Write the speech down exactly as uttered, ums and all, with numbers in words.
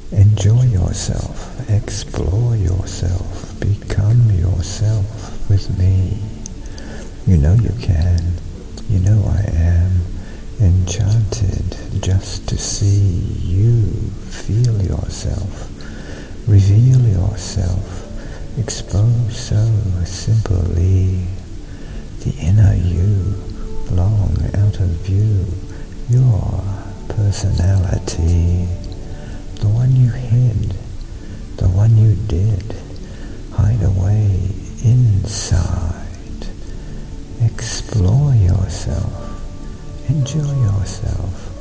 Enjoy yourself, explore yourself, become yourself with me. You know you can, you know I am enchanted just to see you feel yourself, reveal yourself, expose so simply the inner you, long out of view, your personality, the one you hid, the one you did hide away inside. Explore yourself, enjoy yourself,